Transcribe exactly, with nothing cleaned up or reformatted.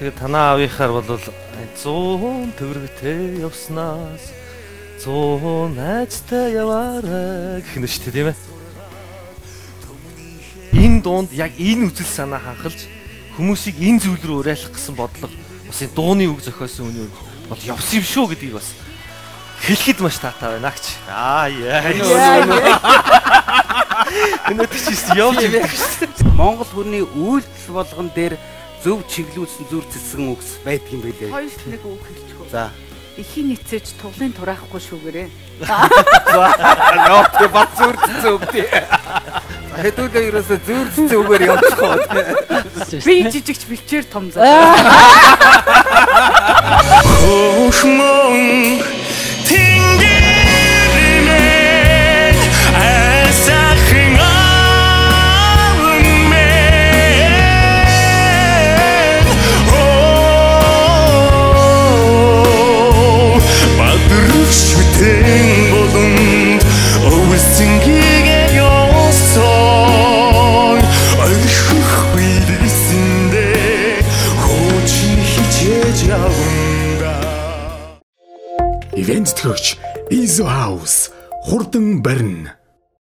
тэгээд танаа аавынхаар бол зуун төгрөгтэй явснаас зуун найзтай яваарай гэх нь шүү дээ тийм ээ. Энэ дуунд яг энэ үзэл санаа ханхалж хүмүүсийг энэ зүйл рүү уриалах гэсэн бодлого бас энэ дууны үг зохиосон үний бол явсан юм шүү гэдгийг бас хэлэхэд маш таатай байна агч. Аа яа. Энэ тийч явж байгаа шүү. Монгол хүний үйлдэл болгон дээр зөв чиглүүлсэн зүр цэцгэн үгс байдаг юм билээ. Хоёр нэг үг хэлчихв. За. Ихийн ницэж туглын тураахгүй шүүгээрээ. Ноо тэ бат зүр цэцэн үг тий. Хэдүүлээ ерөөсө зүр цэцэн үгээр явчих уу. Би жижигч бэлчээр том заа. Хошмон тэнгэрмэн асахын авмэн оо бадрушүтэн болонд овсингийн ёсон айхх үйлсэндээ хочин хичээж явна. Ивент төгч Izo House хурдан барина.